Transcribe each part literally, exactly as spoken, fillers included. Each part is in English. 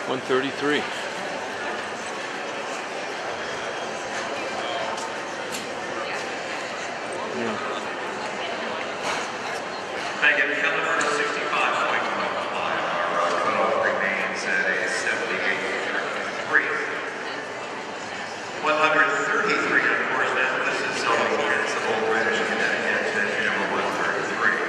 one thirty-three. Yeah. Thank you. Number sixty-five point one five. Our cutoff remains at a seventy-eight thirty-three. one thirty-three, of course, now this is Z O E CASS of Old Greenwich, Connecticut, at number one thirty-three.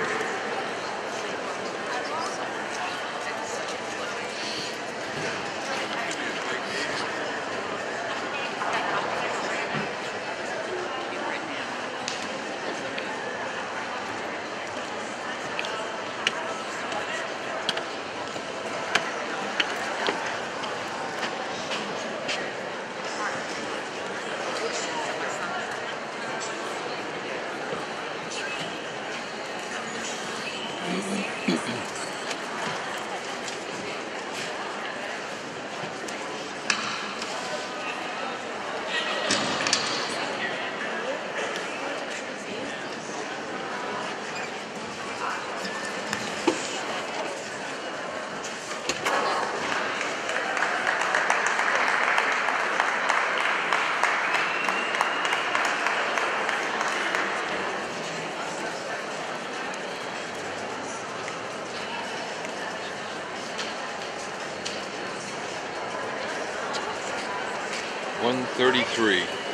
one thirty-three.